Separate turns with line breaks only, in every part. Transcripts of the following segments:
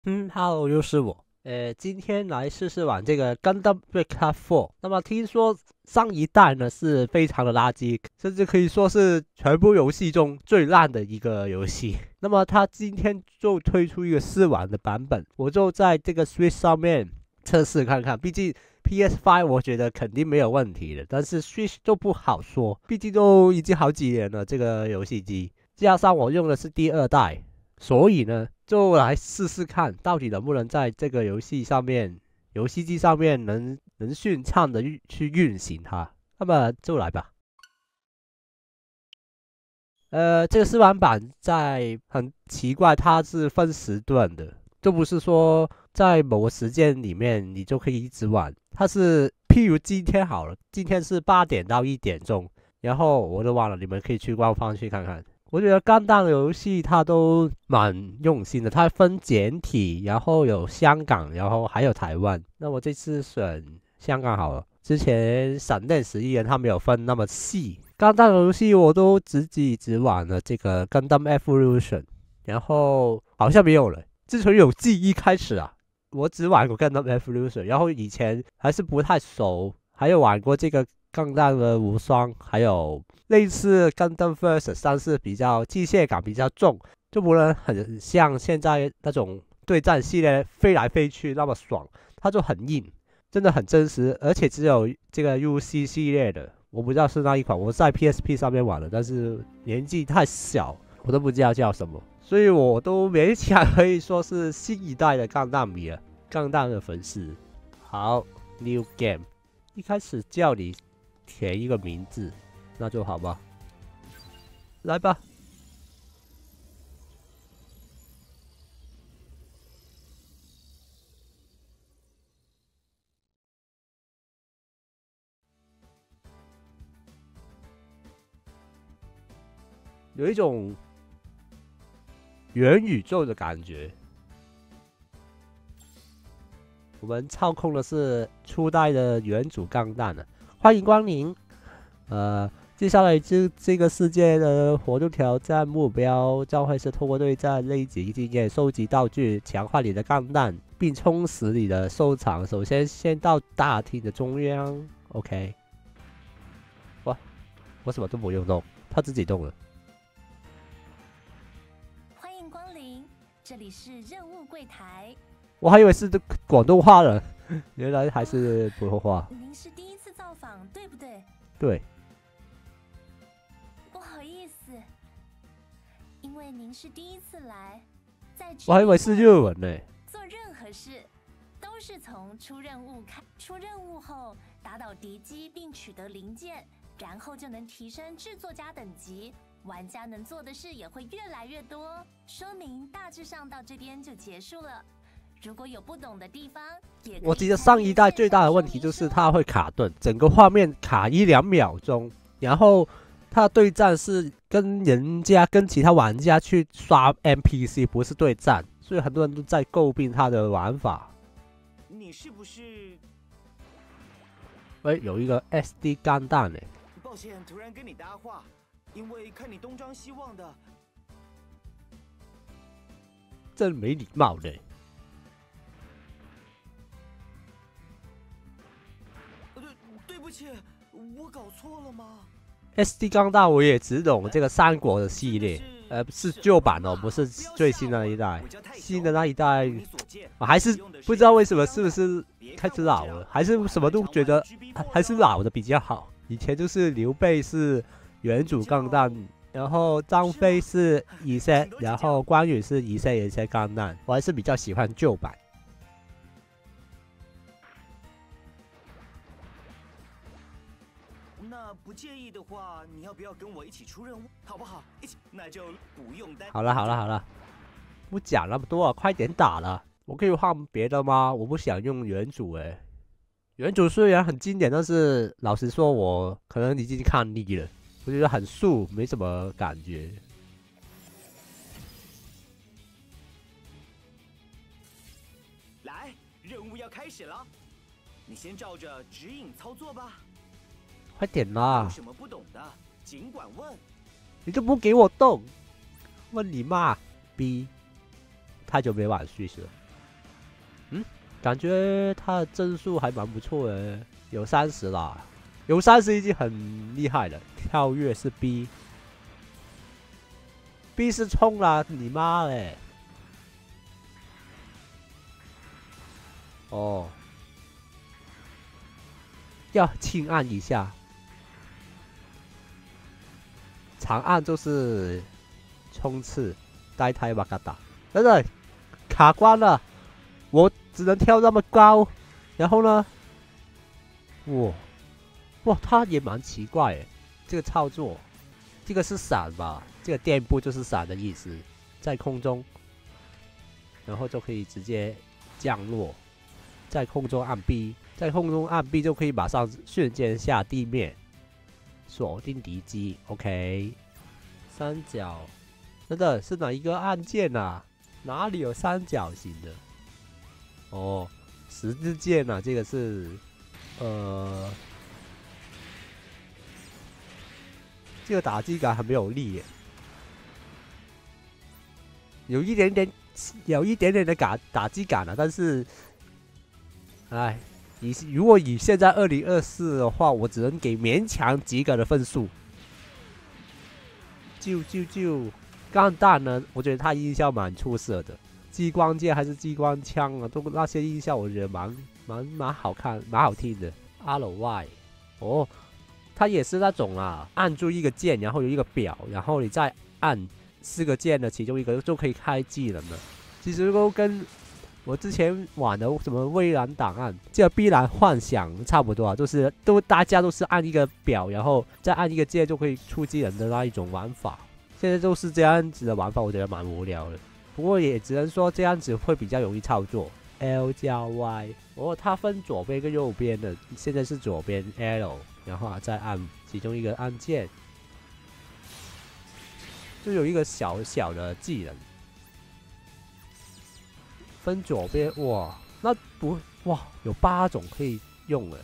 Hello，又是我。今天来试试玩这个《Gundam Breakout 4》。那么听说上一代呢是非常的垃圾，甚至可以说是全部游戏中最烂的一个游戏。那么它今天就推出一个试玩的版本，我就在这个 Switch 上面测试看看。毕竟 PS5 我觉得肯定没有问题的，但是 Switch 就不好说，毕竟都已经好几年了这个游戏机，加上我用的是第2代。所以呢，就来试试看，到底能不能在这个游戏机上面能顺畅的去运行它。那么就来吧。这个试玩版很奇怪，它是分时段的，就不是说在某个时间里面你就可以一直玩。它是譬如今天好了，今天是8点到1点钟，然后我都忘了，你们可以去官方去看看。我觉得钢弹的游戏它都蛮用心的，它分简体，然后有香港，然后还有台湾。那我这次选香港好了，之前闪电11人他没有分那么细。钢弹的游戏我都自己只玩了这个 Gundam Evolution， 然后好像没有了。自从有记忆开始啊，我只玩过 Gundam Evolution， 然后以前还是不太熟，还有玩过这个钢弹的无双，还有类似Gundam Versus， 但是比较机械感比较重，就不能很像现在那种对战系列飞来飞去那么爽，它就很硬，真的很真实，而且只有这个 UC 系列的，我不知道是那一款，我在 PSP 上面玩的，但是年纪太小，我都不知道叫什么，所以我都勉强可以说是新一代的钢弹迷了，钢弹的粉丝。好 ，New Game， 一开始叫你填一个名字，那就好吧。来吧。有一种元宇宙的感觉。我们操控的是初代的元祖钢弹了，欢迎光临。接下来这个世界的活动挑战目标将会是通过对战累积经验、收集道具、强化你的钢弹，并充实你的收藏。首先到大厅的中央 ，OK。哇，我什么都不用动，它自己动了。
欢迎光临，这里是任务柜台。
我还以为是广东话了，原来还是普通话。
您是第一次造访，对不对？
对。
不好意思，因为您是第一次来，在
我还以为是日文呢。
做任何事都是从出任务开，出任务后打倒敌机并取得零件，然后就能提升制作家等级。玩家能做的事也会越来越多，说明大致上到这边就结束了。如果有不懂的地方，
我记得上一代最大的问题就是它会卡顿，整个画面卡1-2秒钟，然后它对战是跟其他玩家去刷 NPC， 不是对战，所以很多人都在诟病它的玩法。
你是不是？
有一个 SD 钢弹呢。
抱歉，突然跟你搭话，因为看你东张西望的，
真没礼貌的。
对不起，我搞错了吗
？SD 钢弹我也只懂这个三国的系列，是旧版哦，不是最新的那一代。新的那一代，我还是不知道为什么，是不是开始老了，还是什么都觉得还是老的比较好。以前就是刘备是元祖钢弹，然后张飞是一些，然后关羽是一些钢弹，我还是比较喜欢旧版。
那不介意的话，你要不要跟我一起出任务，好不好？一起，那就不用担。
好了，不讲那么多了，快点打了。我可以换别的吗？我不想用元祖元祖虽然很经典，但是老实说，我可能已经看腻了。我觉得很素，没什么感觉。
来，任务要开始了，你先照着指引操作吧。
快点啦！
有什么不懂的，尽管问。
你都不给我动，问你妈逼！太久没玩Switch了。 感觉他的帧数还蛮不错的，有30啦，有30已经很厉害了。跳跃是 B 是冲啦，你妈嘞！哦，要轻按一下，长按就是冲刺，呆胎瓦嘎达，等等，卡关了，我只能跳那么高，然后呢，哇，它也蛮奇怪诶，这个操作，这个是闪吧？这个垫步就是闪的意思，在空中，然后就可以直接降落，在空中按 B， 在空中按 B 就可以马上瞬间下地面，锁定敌机。OK， 三角，真的是哪一个按键啊？哪里有三角形的？哦，十字键啊，这个是这个打击感很没有力耶，有一点点的打击感了，但是，哎，如果以现在2024的话，我只能给勉强及格的分数。就钢弹呢，我觉得它音效蛮出色的，激光剑还是激光枪啊，都那些音效我觉得蛮好看，蛮好听的。RY， 哦，它也是那种啦，按住一个键，然后有一个表，然后你再按4个键的其中一个就可以开技能了。其实都跟我之前玩的什么蔚蓝档案、这个碧蓝幻想差不多啊，就是大家都是按一个表，然后再按一个键就可以出技能的那一种玩法。现在都是这样子的玩法，我觉得蛮无聊的。不过也只能说这样子会比较容易操作。L 加 Y， 哦，它分左边跟右边的，现在是左边 L， 然后再按其中一个按键，就有一个小小的技能。分左边，哇，那不哇有8种可以用了，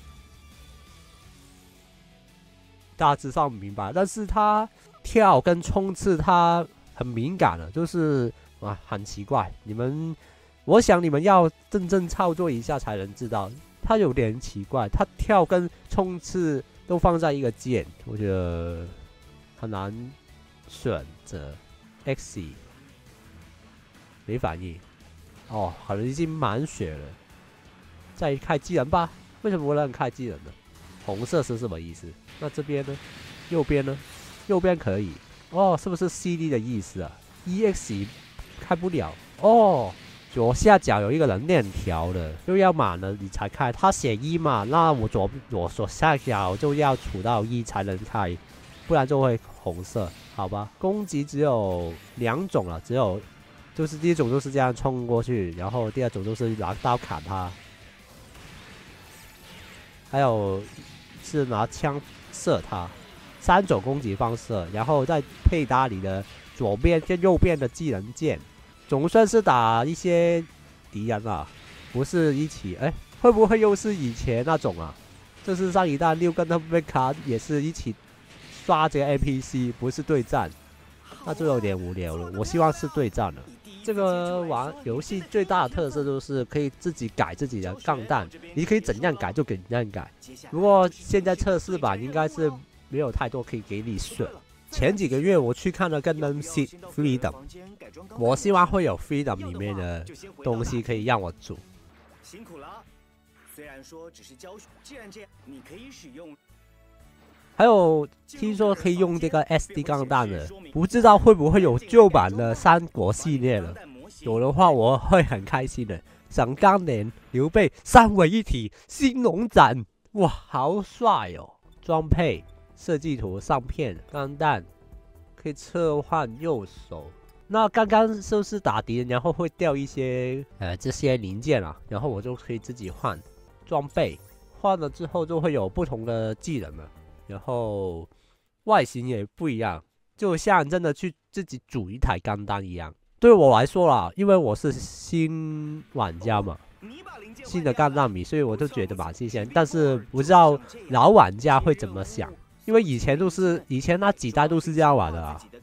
大致上明白。但是它跳跟冲刺它很敏感的，就是啊很奇怪。我想你们要真正操作一下才能知道，它有点奇怪。它跳跟冲刺都放在一个键，我觉得很难选择。X 没反应。哦，好像已经满血了，再开技能吧。为什么不能开技能呢？红色是什么意思？那这边呢？右边呢？右边可以。哦，是不是 CD 的意思啊 ？EX 开不了。哦，左下角有一个人链条的，又要满了你才开。它写1嘛，那我左下角就要储到1才能开，不然就会红色，好吧？攻击只有2种了，就是第一种就是这样冲过去，然后第二种就是拿刀砍他，还有是拿枪射他，3种攻击方式，然后再配搭你的左边跟右边的技能键，总算是打一些敌人啊，不是一起会不会又是以前那种啊？就是上一代6跟他们卡也是一起刷这个 NPC， 不是对战，那就有点无聊了。我希望是对战了。这个玩游戏最大的特色就是可以自己改自己的钢弹，你可以怎样改就怎样改。不过现在测试版应该是没有太多可以给你选。前几个月我去看了跟 Freedom， 我希望会有 Freedom 里面的东西可以让我组。
辛苦了，虽然说只是教学，既然这样，你可以使用。
还有听说可以用这个 SD 钢弹的，不知道会不会有旧版的三国系列了？有的话我会很开心的。想当年刘备3位一体兴隆斩，哇，好帅哦！装配设计图上片钢弹可以切换右手。那刚刚是不是打敌人，然后会掉一些这些零件啊？然后我就可以自己换装备，换了之后就会有不同的技能了。然后外形也不一样，就像真的去自己组一台钢弹一样。对我来说啦，因为我是新玩家嘛，新的钢弹迷，所以我就觉得蛮新鲜。但是不知道老玩家会怎么想，因为以前那几代都是这样玩的啊。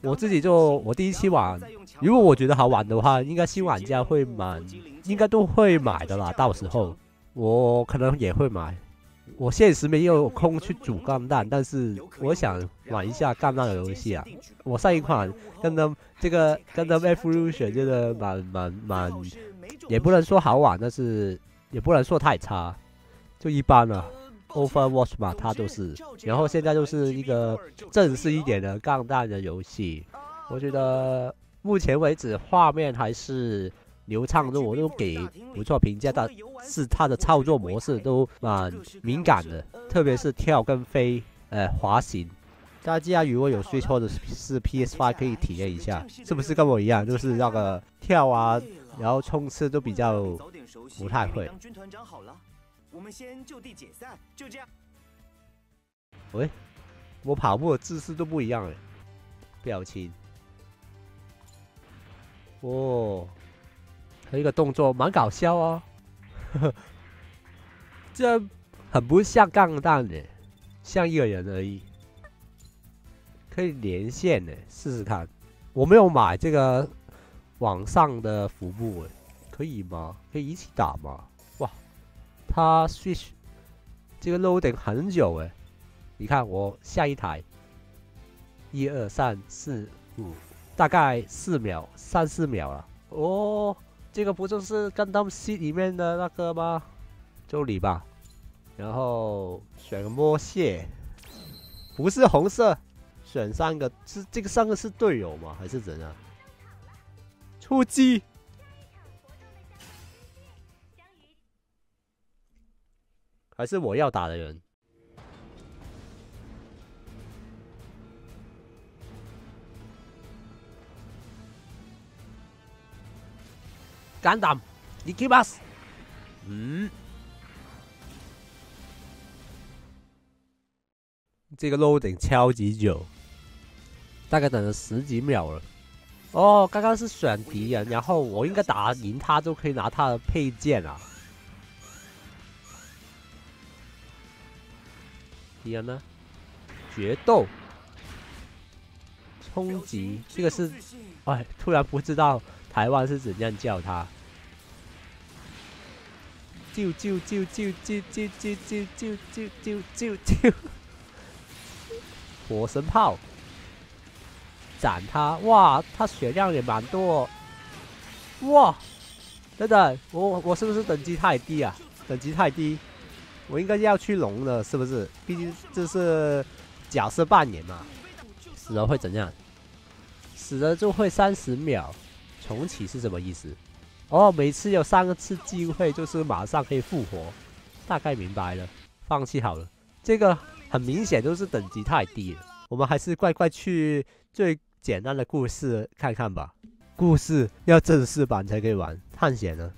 我自己我第一期玩，如果我觉得好玩的话，应该新玩家应该都会买的啦。到时候我可能也会买。我现实没有空去煮钢弹，但是我想玩一下钢弹的游戏啊。我上一款跟他这个跟他 Evolution 真的蛮，也不能说好玩，但是也不能说太差，就一般了。Overwatch 嘛，它都是，然后现在就是一个正式一点的钢弹的游戏。我觉得目前为止画面还是流畅度我都给不错评价，但是它的操作模式都蛮敏感的，特别是跳跟飞，滑行。大家如果有需求的是 PS5 可以体验一下，是不是跟我一样，就是那个跳啊，然后冲刺都比较不太会。
我们先就地解散，就这样。
喂，我跑步的姿势都不一样哎，表情。哦，还有一个动作蛮搞笑哦，这很不像钢弹的，像一个人而已。可以连线的，试试看。我没有买这个网上的服务哎，可以吗？可以一起打吗？哇！它 switch 这个 loading 很久哎，你看我下一台，1、2、3、4、5，大概3、4秒了。哦，这个不就是Gundam Seed里面的那个吗？这里吧，然后选个魔蟹，不是红色，选3个，是这个3个是队友吗？还是怎样？出击！还是我要打的人。敢打，你给 us。这个 loading 超级久，大概等了10几秒了。哦，刚刚是选敌人，然后我应该打赢他就可以拿他的配件啊。敌人呢？决斗、冲击，这个是，哎，突然不知道台湾是怎样叫它。救！火神炮，斩他！哇，他血量也蛮多。哇，等等，我是不是等级太低啊？等级太低。我应该要去龙了，是不是？毕竟这是角色扮演嘛。死了会怎样？死了就会30秒。重启是什么意思？哦，每次有3次机会，就是马上可以复活。大概明白了，放弃好了。这个很明显都是等级太低了。我们还是快去最简单的故事看看吧。故事要正式版才可以玩，探险呢？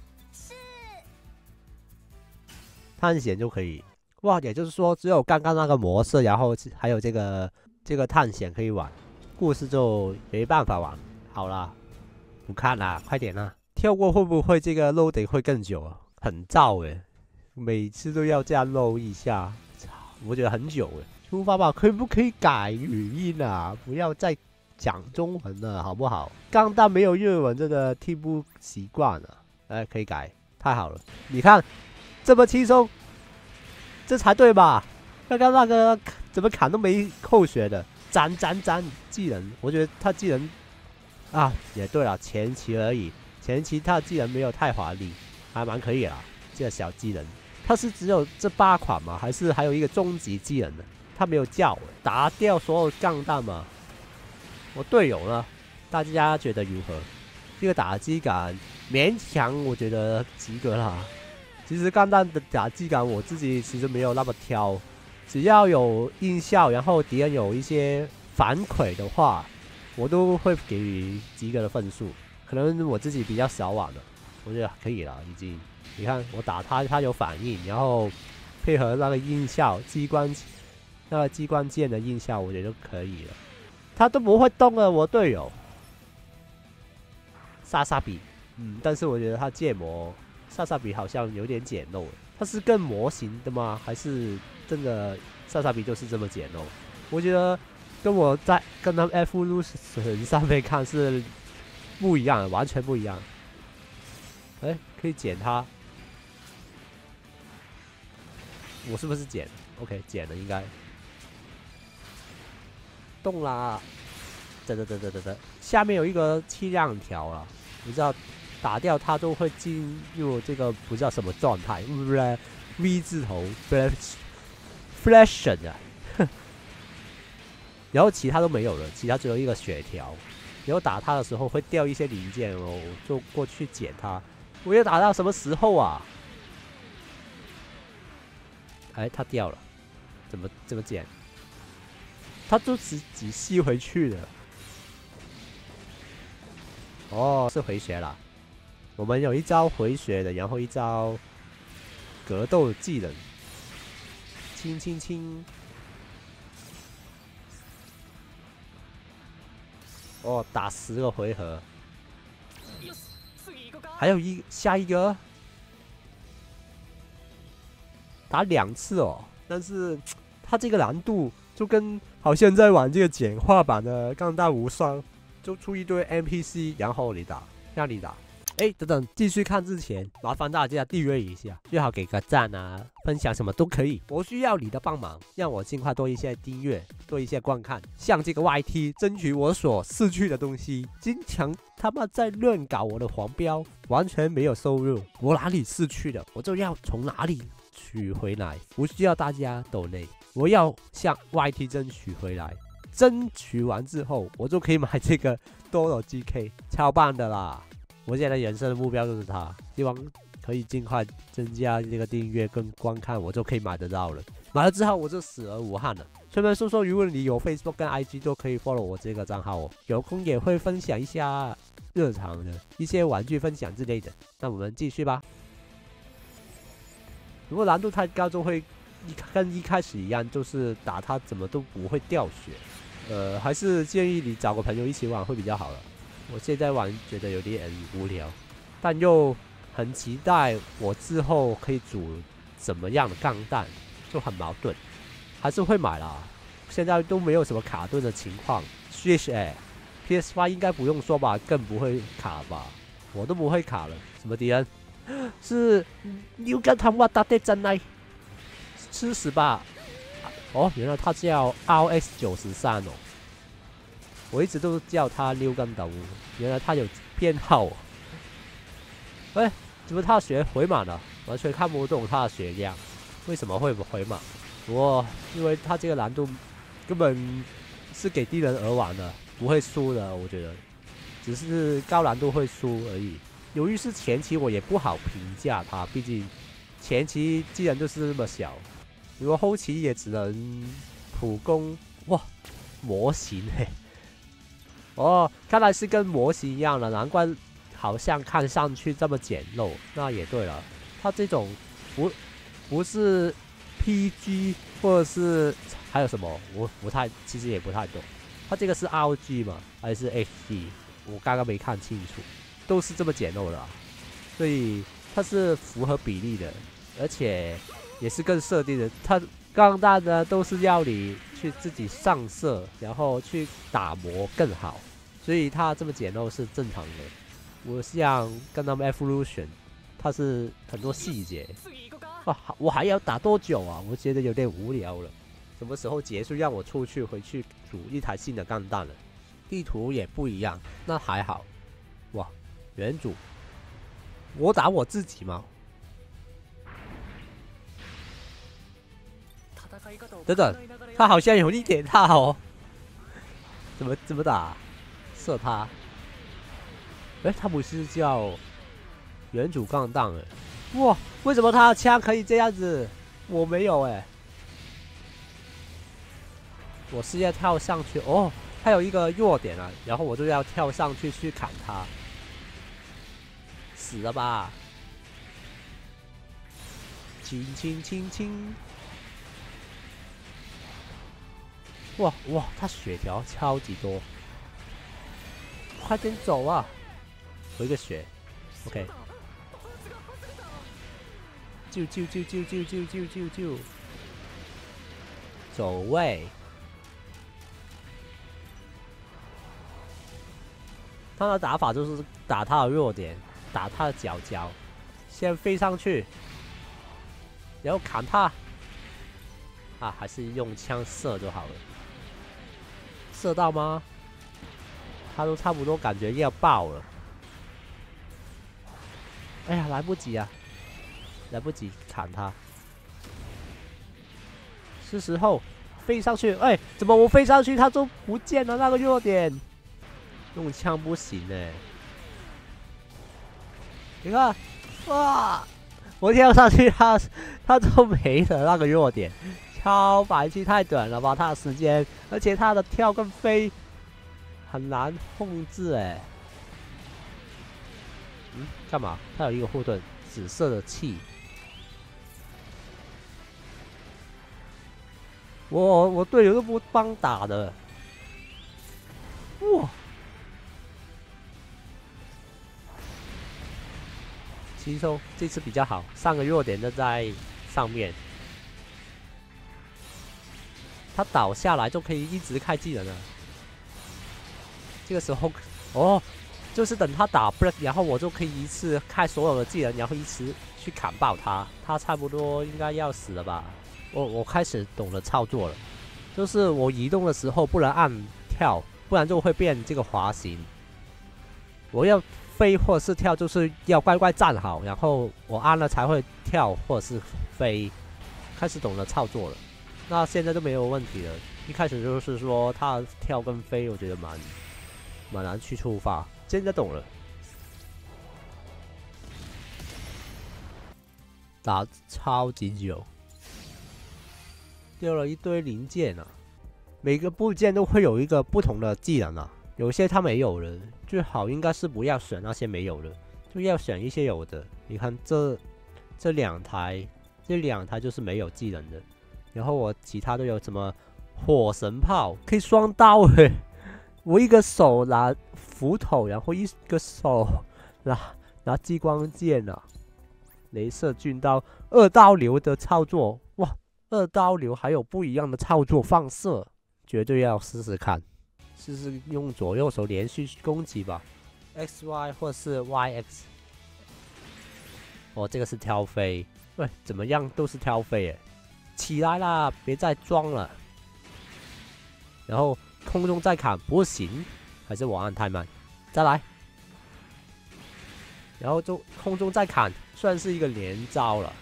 探险就可以，哇，也就是说只有刚刚那个模式，然后还有这个探险可以玩，故事就没办法玩。好啦，不看啦，快点啦！跳过会不会这个 loading 会更久啊？很燥诶，每次都要这样 load 一下，我觉得很久诶。出发吧，可不可以改语音啊？不要再讲中文了，好不好？钢弹没有日文，真的听不习惯了。哎，可以改，太好了！你看。这么轻松，这才对吧？刚刚那个怎么砍都没扣血的，斩技能，我觉得他技能啊，也对了，前期而已，前期他的技能没有太华丽，还蛮可以啦。这个小技能，他是只有这8款吗？还是还有一个终极技能呢？他没有叫打掉所有钢弹吗？我队友呢？大家觉得如何？这个打击感勉强，我觉得及格啦。其实钢弹的打击感我自己其实没有那么挑，只要有音效，然后敌人有一些反馈的话，我都会给予及格的分数。可能我自己比较少玩了，我觉得可以了，已经。你看我打他，他有反应，然后配合那个音效，那个机关键的音效，我觉得就可以了。他都不会动了，我队友莎比，但是我觉得他建模。莎比好像有点简陋，它是更模型的吗？还是真的莎比就是这么简陋？我觉得跟我在跟他们 Evolution 上面看是不一样的，完全不一样。哎，可以捡它，我是不是捡 ？OK， 捡了应该。动啦！等，下面有一个气量条了，你知道打掉它都会进入这个不知道什么状态，不是 V 字头 Flash 啊。然后其他都没有了，其他只有一个血条。然后打它的时候会掉一些零件哦，我就过去捡它。我要打到什么时候啊？哎，它掉了，怎么捡？它就自己吸回去了。哦，是回血了。我们有一招回血的，然后一招格斗技能，轻。哦，打10个回合，还有下一个打2次哦。但是它这个难度就跟好像在玩这个简化版的《钢弹无双》，就出一堆 NPC， 然后让你打。哎，等，继续看之前，麻烦大家订阅一下，最好给个赞啊，分享什么都可以。我需要你的帮忙，让我尽快多一些订阅，多一些观看，向这个 YT 争取我所失去的东西。经常他妈在乱搞我的黄标，完全没有收入，我哪里失去了，我就要从哪里取回来。不需要大家抖内，我要向 YT 争取回来。争取完之后，我就可以买这个多罗 GK， 超棒的啦！我现在人生的目标就是它，希望可以尽快增加这个订阅跟观看，我就可以买得到了。买了之后我就死而无憾了。顺便说说，如果你有 Facebook 跟 IG， 都可以 follow 我这个账号哦。有空也会分享一下日常的一些玩具分享之类的。那我们继续吧。如果难度太高，就会跟一开始一样，就是打它怎么都不会掉血。还是建议你找个朋友一起玩会比较好了。我现在玩觉得有点无聊，但又很期待我之后可以组怎么样的钢弹，就很矛盾。还是会买啦，现在都没有什么卡顿的情况。Switch PS5 应该不用说吧，更不会卡吧，我都不会卡了。什么敌人？是牛根他妈打的真来，吃死吧！哦，原来他叫 RX93哦。我一直都叫他溜根斗，原来他有偏好哦。哎，怎么他血回满了？完全看不懂他的血量，为什么会回满？因为他这个难度根本是给敌人而玩的，不会输的，我觉得，只是高难度会输而已。由于是前期，我也不好评价他，毕竟前期既然就是那么小，如果后期也只能普攻。哇，模型嘿。哦，看来是跟模型一样的，难怪好像看上去这么简陋。那也对了，它这种不是 PG 或者是还有什么，我其实也不太懂。它这个是 RG 吗？还是 HD？ 我刚刚没看清楚，都是这么简陋的啊，所以它是符合比例的，而且也是更设定的。它钢弹呢都是要你去自己上色，然后去打磨更好，所以它这么简陋是正常的。我像跟他们 Evolution， 它是很多细节啊，我还要打多久啊？我觉得有点无聊了。什么时候结束？让我出去回去组一台新的钢弹了。地图也不一样，那还好。哇，原主，我打我自己吗？等等，他好像有一点大哦。怎么打？射他？哎，他不是叫原主钢弹哎？哇，为什么他的枪可以这样子？我没有哎。我是要跳上去哦，他有一个弱点啊，然后我就要跳上去去砍他。死了吧！轻。哇，他血条超级多，快点走啊！回个血 ，OK。救！走位！ 他的打法就是打他的弱点，打他的角角，先飞上去，然后砍他。啊，还是用枪射就好了。射到吗？他都差不多感觉要爆了。哎呀，来不及啊！来不及砍他。是时候飞上去。哎，怎么我飞上去他就不见了那个弱点？用枪不行哎。你看，哇！我跳上去他都没了那个弱点。超白痴，太短了吧？他的时间，而且他的跳跟飞很难控制哎。干嘛？他有一个护盾，紫色的气。我队友都不帮打的。哇！吸收这次比较好，上个弱点就在上面。他倒下来就可以一直开技能了。这个时候，哦，就是等他打 break， 然后我就可以一次开所有的技能，然后一次去砍爆他。他差不多应该要死了吧？我开始懂得操作了，就是我移动的时候不能按跳，不然就会变这个滑行。我要飞或者是跳，就是要乖乖站好，然后我按了才会跳或者是飞。开始懂得操作了。那现在就没有问题了。一开始就是说他跳跟飞，我觉得蛮难去触发。现在懂了，打超级久，丢了一堆零件啊。每个部件都会有一个不同的技能啊，有些他没有的，最好应该是不要选那些没有的，就要选一些有的。你看这两台就是没有技能的。然后我其他都有什么火神炮，可以双刀诶！我一个手拿斧头，然后一个手拿激光剑啊，雷射军刀，2刀流的操作，哇！2刀流还有不一样的操作放射，绝对要试试看，试试用左右手连续攻击吧 ，XY 或是 YX。哦，这个是挑飞，喂，怎么样都是挑飞诶。起来啦，别再装了。然后空中再砍不行，还是我按太慢？再来。然后就空中再砍，算是一个连招了。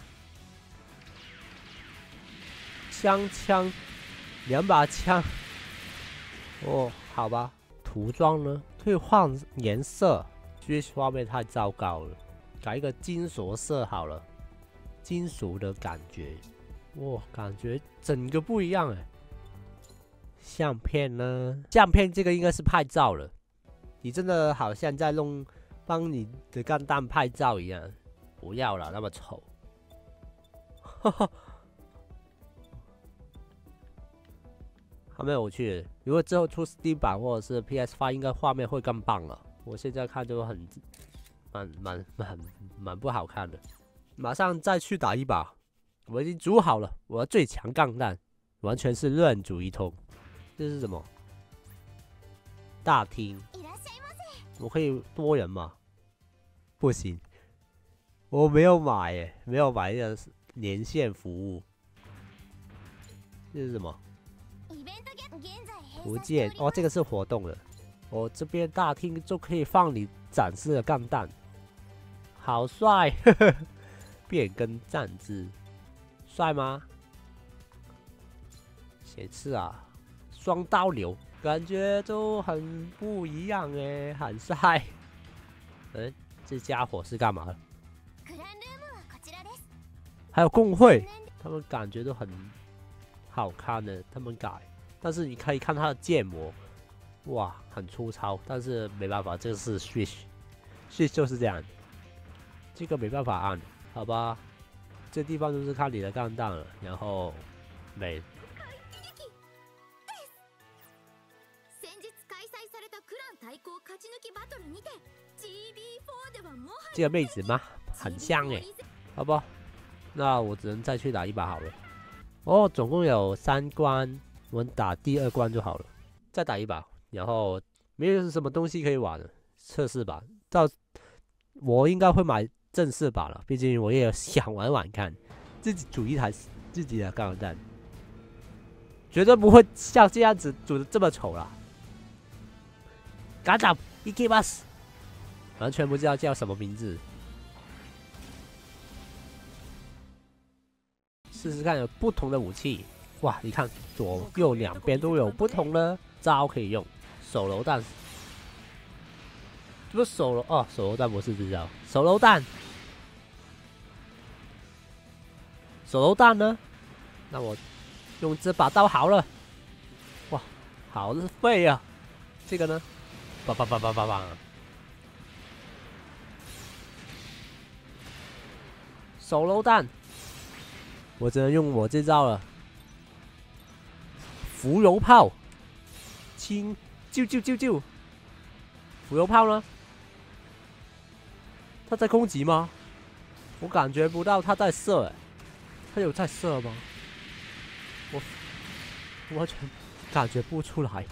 枪，2把枪。哦，好吧。涂装呢？可以换颜色。Switch 画面太糟糕了，改一个金属色好了，金属的感觉。哇，感觉整个不一样哎。相片呢？相片这个应该是拍照了。你真的好像在帮你的钢弹拍照一样。不要了，那么丑。哈哈，还蛮有趣的。如果之后出 Steam 版或者是 PS5，应该画面会更棒了。我现在看就蛮不好看的。马上再去打一把。我已经组好了，我的最强钢弹，完全是乱组一通。这是什么？大厅。我可以多人吗？不行，我没有买耶，没有买这个连线服务。这是什么？图鉴哦，这个是活动的。我这边大厅就可以放你展示的钢弹，好帅！呵呵，变更站姿。帅吗？其次啊，双刀流，感觉都很不一样哎，很帅。这家伙是干嘛的？还有工会，他们感觉都很好看的，他们改。但是你可以看他的建模，哇，很粗糙。但是没办法，这个是 Switch 就是这样，这个没办法按，好吧？这地方就是看你的钢弹了，然后没。这个妹子吗？很香哎，好不好？那我只能再去打一把好了。哦，总共有3关，我们打第2关就好了。再打一把，然后没有什么东西可以玩了。测试版我应该会买正式版了，毕竟我也想玩看，自己组一台自己的钢弹，绝对不会像这样子组的这么丑啦。嘎掌一 k 巴斯，完全不知道叫什么名字。试试看有不同的武器，哇！你看左右两边都有不同的招可以用。手榴弹，这不是手榴弹不是这招，手榴弹，手榴弹呢？那我用这把刀好了。哇，好废啊！这个呢？叭叭叭叭叭叭。手榴弹，我只能用我这招了。浮游炮，救！浮游炮呢？他在攻击吗？我感觉不到他在射，他有在射吗？我完全感觉不出来。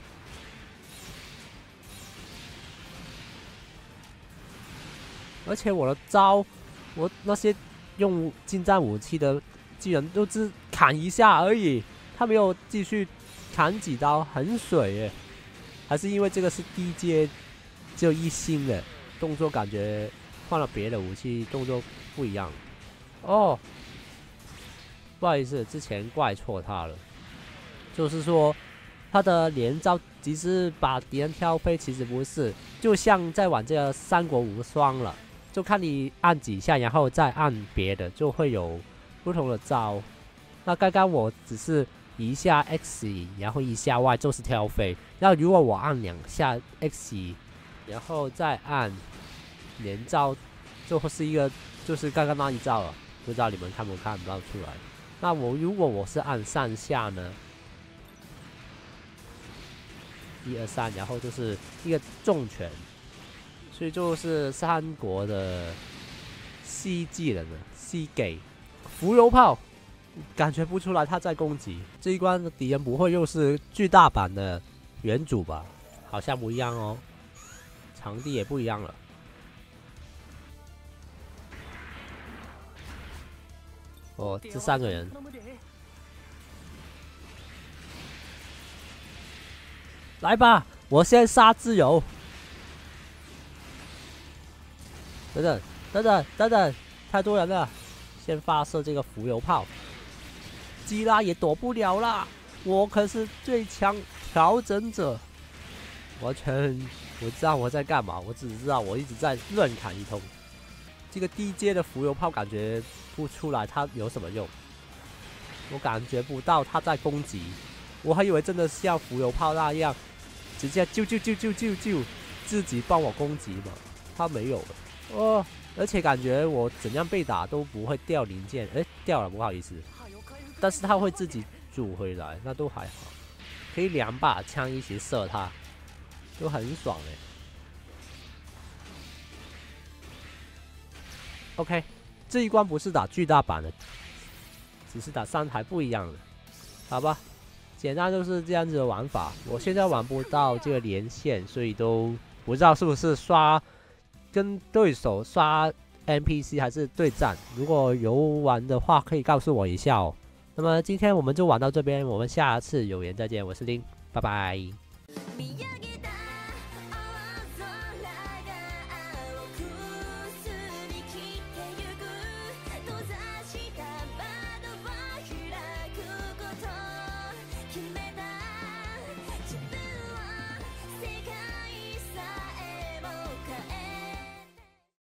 而且我的招，我那些用近战武器的技能都只砍一下而已，他没有继续砍几刀，很水耶。还是因为这个是低阶，只有一星的动作，感觉换了别的武器动作不一样。哦，不好意思，之前怪错他了。就是说，他的连招即使把敌人挑飞，其实不是，就像在玩这个三国无双了，就看你按几下，然后再按别的，就会有不同的招。那刚刚我只是一下 X， 然后一下 Y 就是挑飞。然后如果我按2下 X， 然后再按连招，就会是一个就是刚刚那一招了。不知道你们看不到出来？那如果我是按3下呢？1、2、3，然后就是一个重拳，所以就是三国的 C 技能的 C 给浮游炮。感觉不出来他在攻击。这一关的敌人不会又是巨大版的原主吧？好像不一样哦，场地也不一样了。哦，这3个人，来吧，我先杀自由。等等，太多人了，先发射这个浮游炮。基拉也躲不了啦，我可是最强调整者，完全不知道我在干嘛，我只知道我一直在乱砍一通。这个低阶的浮游炮感觉不出来它有什么用，我感觉不到它在攻击，我还以为真的像浮游炮那样，直接救，自己帮我攻击嘛，它没有了哦，而且感觉我怎样被打都不会掉零件，掉了，不好意思。但是他会自己组回来，那都还好，可以2把枪一起射他，都很爽哎。OK， 这一关不是打巨大版的，只是打3台不一样的，好吧？简单就是这样子的玩法。我现在玩不到这个连线，所以都不知道是不是跟对手刷 NPC 还是对战。如果有玩的话，可以告诉我一下哦。那么今天我们就玩到这边，我们下次有缘再见，我是丁，拜拜。